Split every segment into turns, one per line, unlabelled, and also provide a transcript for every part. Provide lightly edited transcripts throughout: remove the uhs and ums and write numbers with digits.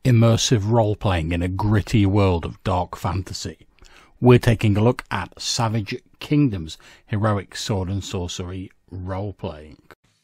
immersive role-playing in a gritty world of dark fantasy. We're taking a look at Savage Kingdoms heroic sword and sorcery role-playing.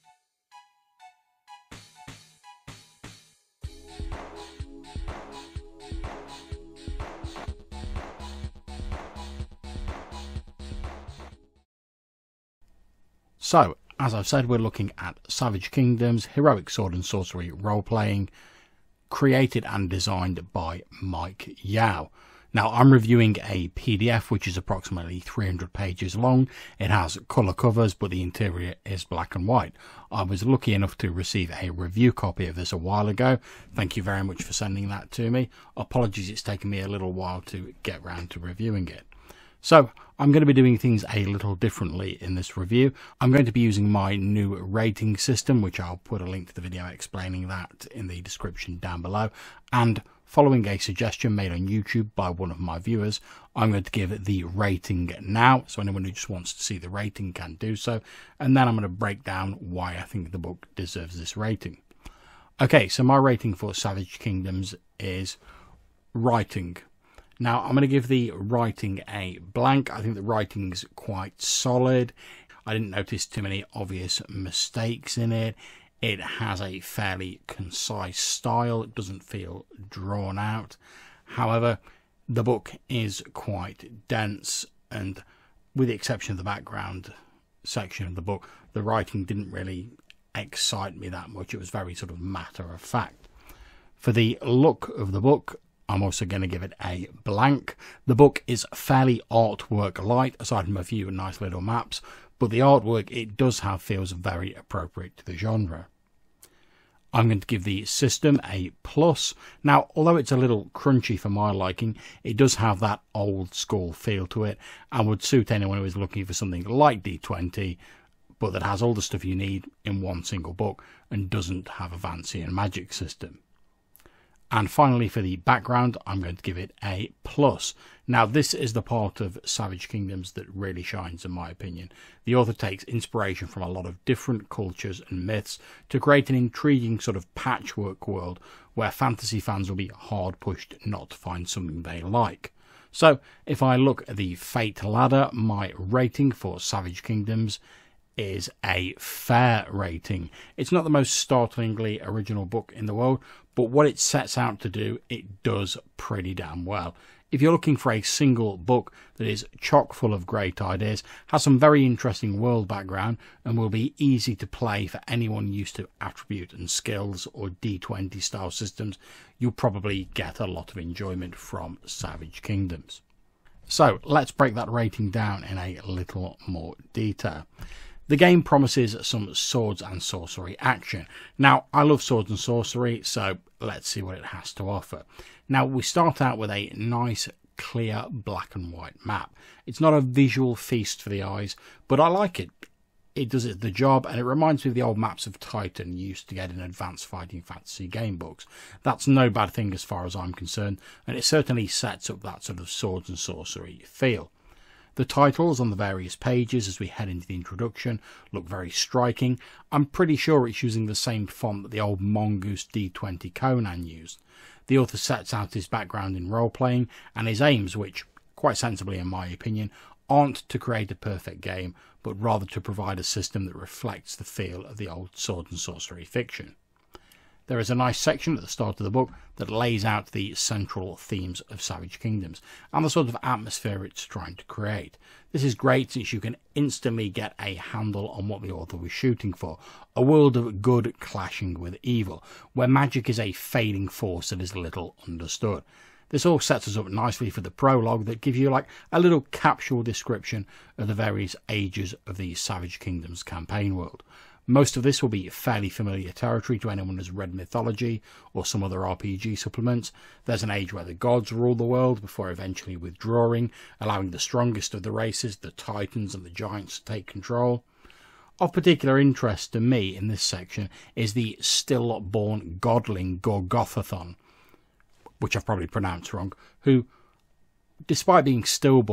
So, as I've said, we're looking at Savage Kingdoms heroic sword and sorcery role-playing, created and designed by Mike Yao. Now, I'm reviewing a PDF which is approximately 300 pages long. It has colour covers, but the interior is black and white. I was lucky enough to receive a review copy of this a while ago. Thank you very much for sending that to me. Apologies, it's taken me a little while to get round to reviewing it. So, I'm going to be doing things a little differently in this review. I'm going to be using my new rating system, which I'll put a link to the video explaining that in the description down below. And following a suggestion made on YouTube by one of my viewers, I'm going to give the rating now. So anyone who just wants to see the rating can do so. And then I'm going to break down why I think the book deserves this rating. Okay, so my rating for Savage Kingdoms is writing. Now, I'm going to give the writing a blank. I think the writing's quite solid. I didn't notice too many obvious mistakes in it. It has a fairly concise style. It doesn't feel drawn out. However, the book is quite dense, and with the exception of the background section of the book, the writing didn't really excite me that much. It was very sort of matter of fact. For the look of the book, I'm also going to give it a blank. The book is fairly artwork light, aside from a few nice little maps, but the artwork it does have feels very appropriate to the genre. I'm going to give the system a plus. Now, although it's a little crunchy for my liking, it does have that old school feel to it and would suit anyone who is looking for something like D20, but that has all the stuff you need in one single book and doesn't have a Vancian magic system. And finally, for the background, I'm going to give it a plus. Now, this is the part of Savage Kingdoms that really shines, in my opinion. The author takes inspiration from a lot of different cultures and myths to create an intriguing sort of patchwork world where fantasy fans will be hard pushed not to find something they like. So, if I look at the fate ladder, my rating for Savage Kingdoms is a fair rating. It's not the most startlingly original book in the world, but what it sets out to do, it does pretty damn well. If you're looking for a single book that is chock full of great ideas, has some very interesting world background, and will be easy to play for anyone used to attribute and skills or D20 style systems, you'll probably get a lot of enjoyment from Savage Kingdoms. So let's break that rating down in a little more detail. The game promises some swords and sorcery action. Now, I love swords and sorcery, so let's see what it has to offer. Now, we start out with a nice, clear, black and white map. It's not a visual feast for the eyes, but I like it. It does the job, and it reminds me of the old maps of Titan you used to get in advanced fighting fantasy game books. That's no bad thing as far as I'm concerned, and it certainly sets up that sort of swords and sorcery feel. The titles on the various pages as we head into the introduction look very striking. I'm pretty sure it's using the same font that the old Mongoose D20 Conan used. The author sets out his background in role-playing and his aims, which, quite sensibly in my opinion, aren't to create a perfect game, but rather to provide a system that reflects the feel of the old sword and sorcery fiction. There is a nice section at the start of the book that lays out the central themes of Savage Kingdoms and the sort of atmosphere it's trying to create. This is great since you can instantly get a handle on what the author was shooting for. A world of good clashing with evil, where magic is a fading force that is little understood. This all sets us up nicely for the prologue that gives you like a little capsule description of the various ages of the Savage Kingdoms campaign world. Most of this will be fairly familiar territory to anyone who's read mythology or some other RPG supplements. There's an age where the gods rule the world before eventually withdrawing, allowing the strongest of the races, the titans and the giants, to take control. Of particular interest to me in this section is the stillborn godling Gorgothathon, which I've probably pronounced wrong, who, despite being stillborn,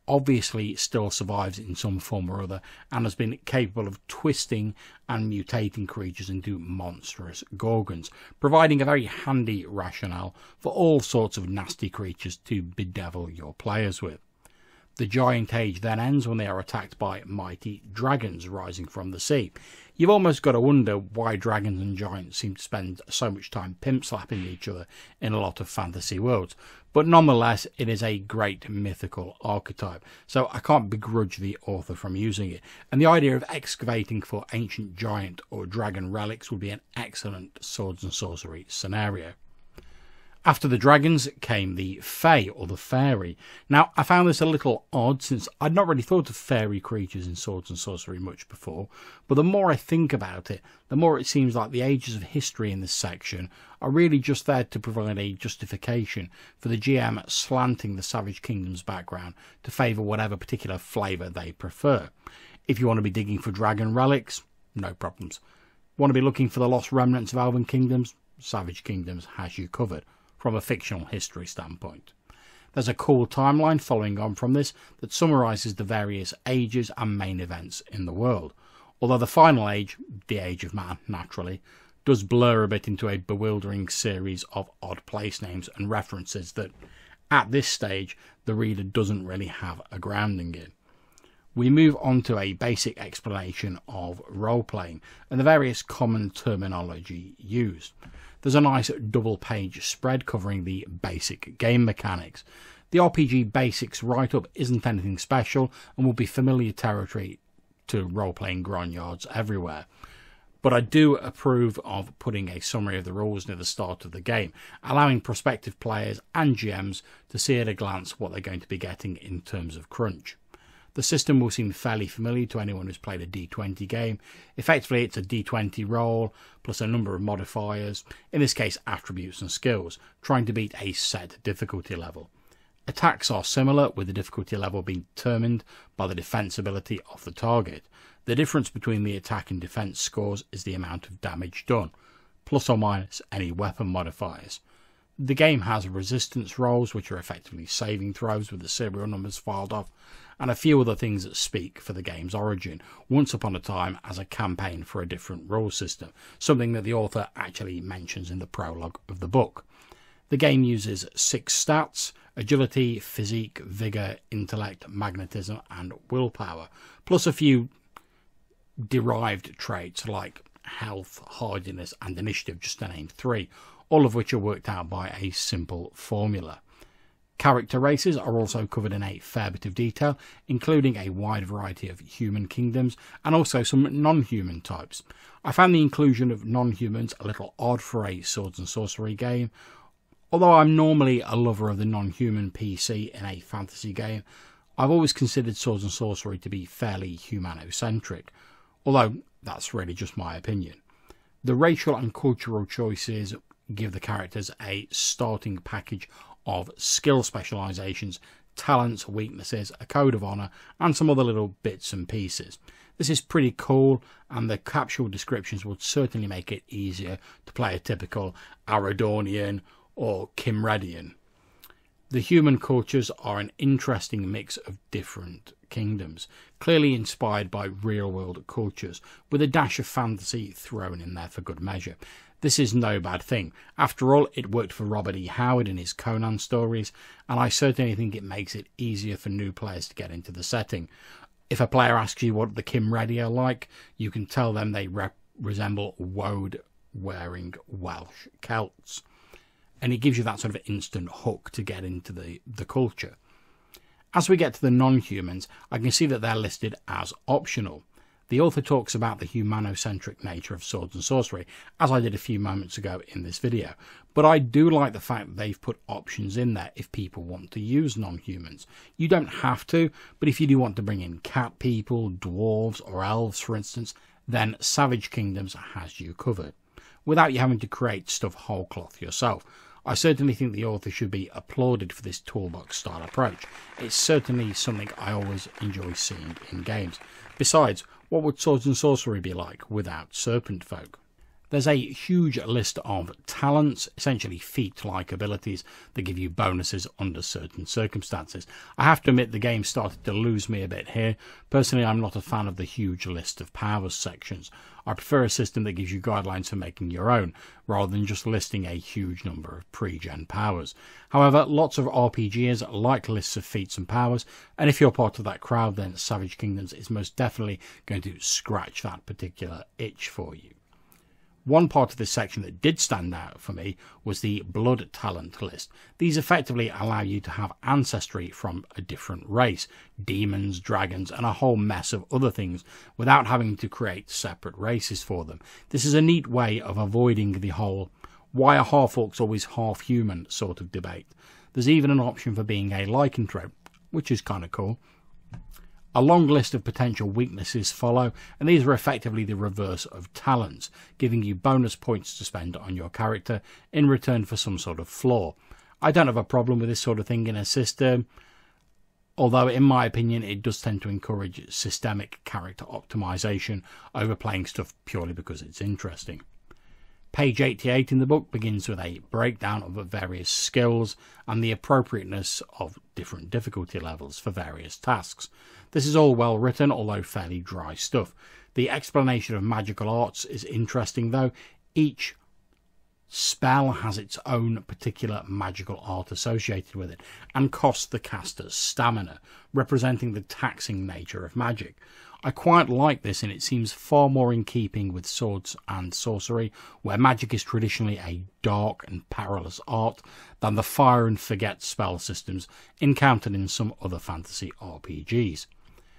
obviously still survives in some form or other and has been capable of twisting and mutating creatures into monstrous gorgons, providing a very handy rationale for all sorts of nasty creatures to bedevil your players with. The Giant Age then ends when they are attacked by mighty dragons rising from the sea. You've almost got to wonder why dragons and giants seem to spend so much time pimp-slapping each other in a lot of fantasy worlds, but nonetheless it is a great mythical archetype, so I can't begrudge the author from using it, and the idea of excavating for ancient giant or dragon relics would be an excellent swords and sorcery scenario. After the dragons came the Fae, or the Fairy. Now, I found this a little odd, since I'd not really thought of fairy creatures in Swords and Sorcery much before, but the more I think about it, the more it seems like the ages of history in this section are really just there to provide a justification for the GM slanting the Savage Kingdom's background to favour whatever particular flavour they prefer. If you want to be digging for dragon relics, no problems. Want to be looking for the lost remnants of Elven Kingdoms? Savage Kingdoms has you covered, from a fictional history standpoint. There's a cool timeline following on from this that summarises the various ages and main events in the world, although the final age, the Age of Man naturally, does blur a bit into a bewildering series of odd place names and references that, at this stage, the reader doesn't really have a grounding in. We move on to a basic explanation of role-playing and the various common terminology used. There's a nice double-page spread covering the basic game mechanics. The RPG Basics write-up isn't anything special and will be familiar territory to role-playing grognards everywhere. But I do approve of putting a summary of the rules near the start of the game, allowing prospective players and GMs to see at a glance what they're going to be getting in terms of crunch. The system will seem fairly familiar to anyone who's played a D20 game. Effectively, it's a D20 roll, plus a number of modifiers, in this case attributes and skills, trying to beat a set difficulty level. Attacks are similar, with the difficulty level being determined by the defense ability of the target. The difference between the attack and defense scores is the amount of damage done, plus or minus any weapon modifiers. The game has resistance rolls, which are effectively saving throws with the serial numbers filed off, and a few other things that speak for the game's origin, once upon a time as a campaign for a different rule system, something that the author actually mentions in the prologue of the book. The game uses 6 stats: agility, physique, vigour, intellect, magnetism and willpower, plus a few derived traits like health, hardiness and initiative, just to name 3, all of which are worked out by a simple formula. Character races are also covered in a fair bit of detail, including a wide variety of human kingdoms and also some non-human types. I found the inclusion of non-humans a little odd for a Swords and Sorcery game. Although I'm normally a lover of the non-human PC in a fantasy game, I've always considered Swords and Sorcery to be fairly humanocentric, although that's really just my opinion. The racial and cultural choices give the characters a starting package of skill specializations, talents, weaknesses, a code of honor, and some other little bits and pieces. This is pretty cool, and the capsule descriptions would certainly make it easier to play a typical Aradornian or Kimredian. The human cultures are an interesting mix of different kingdoms, clearly inspired by real-world cultures, with a dash of fantasy thrown in there for good measure. This is no bad thing. After all, it worked for Robert E. Howard in his Conan stories, and I certainly think it makes it easier for new players to get into the setting. If a player asks you what the Kimredi are like, you can tell them they resemble woad-wearing Welsh Celts. And it gives you that sort of instant hook to get into the culture. As we get to the non-humans, I can see that they're listed as optional. The author talks about the humanocentric nature of Swords and Sorcery, as I did a few moments ago in this video, but I do like the fact that they've put options in there if people want to use non-humans. You don't have to, but if you do want to bring in cat people, dwarves or elves for instance, then Savage Kingdoms has you covered, without you having to create stuff whole cloth yourself. I certainly think the author should be applauded for this toolbox style approach. It's certainly something I always enjoy seeing in games. Besides, what would Swords and Sorcery be like without serpent folk? There's a huge list of talents, essentially feat-like abilities that give you bonuses under certain circumstances. I have to admit the game started to lose me a bit here. Personally, I'm not a fan of the huge list of powers sections. I prefer a system that gives you guidelines for making your own, rather than just listing a huge number of pre-gen powers. However, lots of RPGers like lists of feats and powers, and if you're part of that crowd, then Savage Kingdoms is most definitely going to scratch that particular itch for you. One part of this section that did stand out for me was the blood talent list. These effectively allow you to have ancestry from a different race, demons, dragons, and a whole mess of other things without having to create separate races for them. This is a neat way of avoiding the whole why are half-orcs always half-human sort of debate. There's even an option for being a lycanthrope, which is kind of cool. A long list of potential weaknesses follow, and these are effectively the reverse of talents, giving you bonus points to spend on your character in return for some sort of flaw. I don't have a problem with this sort of thing in a system, although in my opinion it does tend to encourage systemic character optimization over playing stuff purely because it's interesting. Page 88 in the book begins with a breakdown of various skills and the appropriateness of different difficulty levels for various tasks. This is all well written, although fairly dry stuff. The explanation of magical arts is interesting though. Each spell has its own particular magical art associated with it and costs the caster's stamina, representing the taxing nature of magic. I quite like this, and it seems far more in keeping with swords and sorcery, where magic is traditionally a dark and perilous art, than the fire and forget spell systems encountered in some other fantasy RPGs.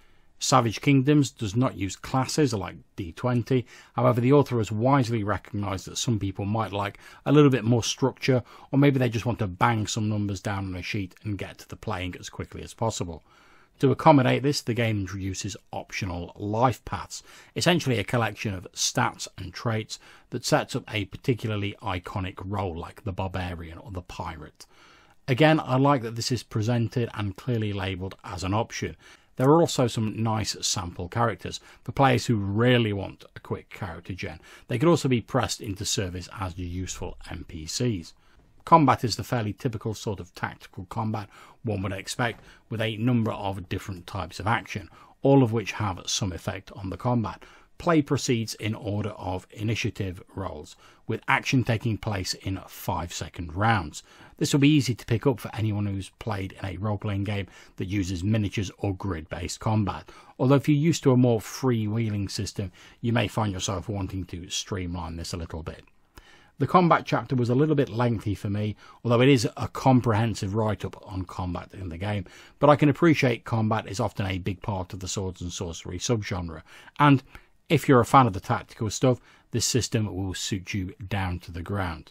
Savage Kingdoms does not use classes like D20, however the author has wisely recognised that some people might like a little bit more structure, or maybe they just want to bang some numbers down on a sheet and get to the playing as quickly as possible. To accommodate this, the game introduces optional life paths, essentially a collection of stats and traits that sets up a particularly iconic role like the barbarian or the pirate. Again, I like that this is presented and clearly labelled as an option. There are also some nice sample characters for players who really want a quick character gen. They could also be pressed into service as useful NPCs. Combat is the fairly typical sort of tactical combat one would expect, with a number of different types of action, all of which have some effect on the combat. Play proceeds in order of initiative rolls, with action taking place in 5-second rounds. This will be easy to pick up for anyone who's played in a role-playing game that uses miniatures or grid-based combat, although if you're used to a more freewheeling system, you may find yourself wanting to streamline this a little bit. The combat chapter was a little bit lengthy for me, although it is a comprehensive write-up on combat in the game, but I can appreciate combat is often a big part of the swords and sorcery subgenre, and if you're a fan of the tactical stuff, this system will suit you down to the ground.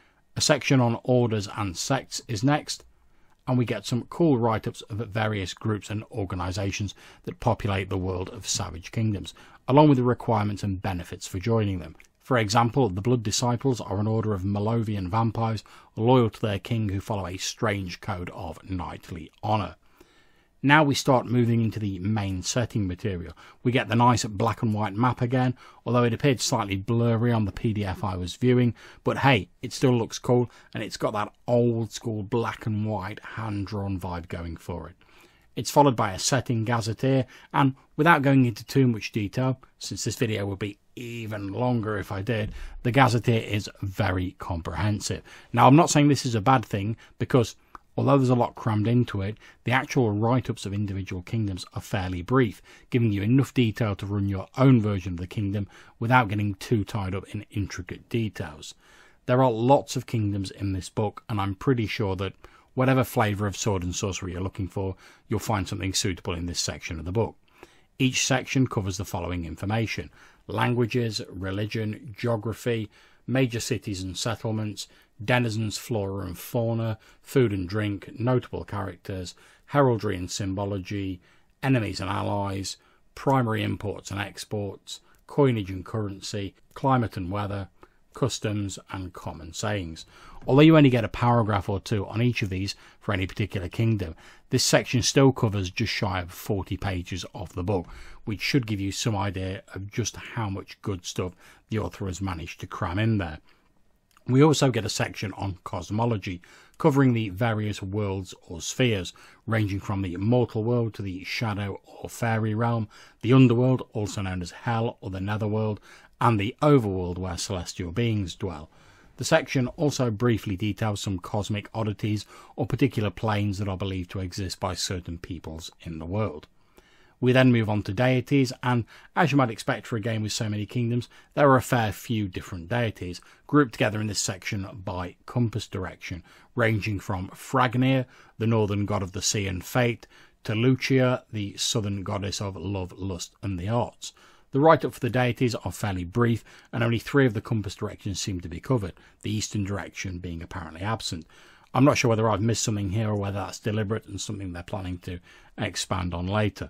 A section on orders and sects is next, and we get some cool write-ups of various groups and organisations that populate the world of Savage Kingdoms, along with the requirements and benefits for joining them. For example, the Blood Disciples are an order of Malovian vampires loyal to their king who follow a strange code of knightly honour. Now we start moving into the main setting material. We get the nice black and white map again, although it appeared slightly blurry on the PDF I was viewing, but hey, it still looks cool, and it's got that old school black and white hand-drawn vibe going for it. It's followed by a setting gazetteer, and without going into too much detail, since this video would be even longer if I did, the gazetteer is very comprehensive. Now, I'm not saying this is a bad thing, because although there's a lot crammed into it, the actual write-ups of individual kingdoms are fairly brief, giving you enough detail to run your own version of the kingdom without getting too tied up in intricate details. There are lots of kingdoms in this book, and I'm pretty sure that whatever flavour of sword and sorcery you're looking for, you'll find something suitable in this section of the book. Each section covers the following information: languages, religion, geography, major cities and settlements, denizens, flora and fauna, food and drink, notable characters, heraldry and symbology, enemies and allies, primary imports and exports, coinage and currency, climate and weather, customs, and common sayings. Although you only get a paragraph or two on each of these for any particular kingdom, this section still covers just shy of 40 pages of the book, which should give you some idea of just how much good stuff the author has managed to cram in there. We also get a section on cosmology, covering the various worlds or spheres, ranging from the mortal world to the shadow or fairy realm, the underworld, also known as hell or the netherworld, and the overworld where celestial beings dwell. The section also briefly details some cosmic oddities or particular planes that are believed to exist by certain peoples in the world. We then move on to deities, and as you might expect for a game with so many kingdoms, there are a fair few different deities, grouped together in this section by compass direction, ranging from Fragnir, the northern god of the sea and fate, to Lucia, the southern goddess of love, lust and the arts. The write-up for the deities are fairly brief, and only 3 of the compass directions seem to be covered, the eastern direction being apparently absent. I'm not sure whether I've missed something here or whether that's deliberate and something they're planning to expand on later.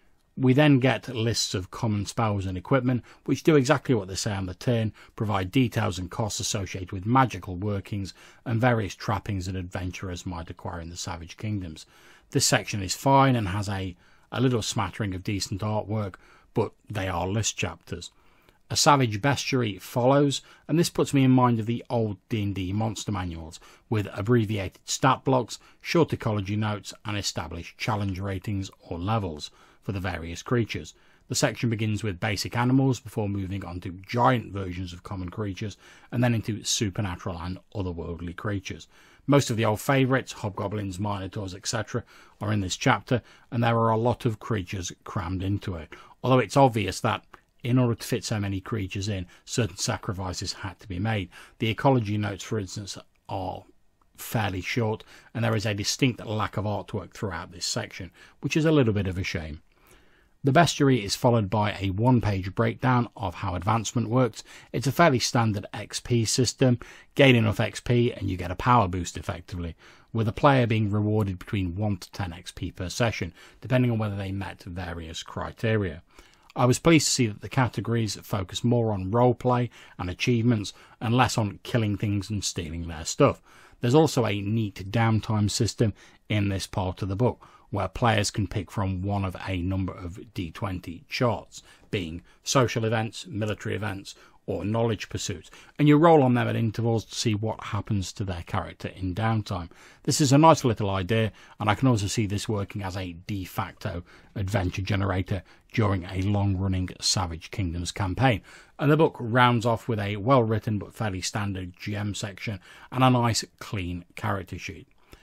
We then get lists of common spells and equipment, which do exactly what they say on the tin, provide details and costs associated with magical workings and various trappings that adventurers might acquire in the Savage Kingdoms. This section is fine and has a little smattering of decent artwork, but they are list chapters. A savage bestiary follows, and this puts me in mind of the old D&D monster manuals, with abbreviated stat blocks, short ecology notes, and established challenge ratings or levels for the various creatures. The section begins with basic animals before moving on to giant versions of common creatures, and then into supernatural and otherworldly creatures. Most of the old favourites, hobgoblins, minotaurs, etc., are in this chapter, and there are a lot of creatures crammed into it. Although it's obvious that in order to fit so many creatures in, certain sacrifices had to be made. The ecology notes, for instance, are fairly short, and there is a distinct lack of artwork throughout this section, which is a little bit of a shame. The bestiary is followed by a 1-page breakdown of how advancement works. It's a fairly standard XP system. Gain enough XP and you get a power boost effectively, with a player being rewarded between 1 to 10 XP per session, depending on whether they met various criteria. I was pleased to see that the categories focus more on roleplay and achievements and less on killing things and stealing their stuff. There's also a neat downtime system in this part of the book, where players can pick from one of a number of D20 charts, being social events, military events, or knowledge pursuits, and you roll on them at intervals to see what happens to their character in downtime. This is a nice little idea, and I can also see this working as a de facto adventure generator during a long-running Savage Kingdoms campaign. And the book rounds off with a well-written but fairly standard GM section and a nice clean character sheet.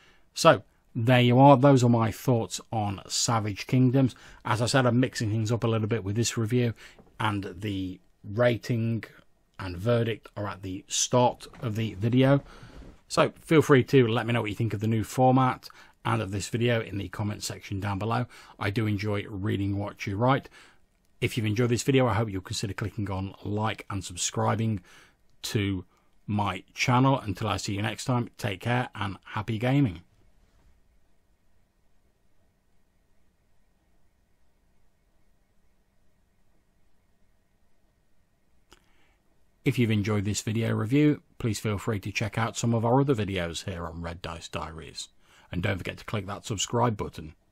So there you are. Those are my thoughts on Savage Kingdoms. As I said, I'm mixing things up a little bit with this review, and the rating and verdict are at the start of the video. So feel free to let me know what you think of the new format and of this video in the comment section down below. I do enjoy reading what you write. If you've enjoyed this video, I hope you'll consider clicking on like and subscribing to my channel. Until I see you next time, take care and happy gaming. If you've enjoyed this video review, please feel free to check out some of our other videos here on Red Dice Diaries. And don't forget to click that subscribe button.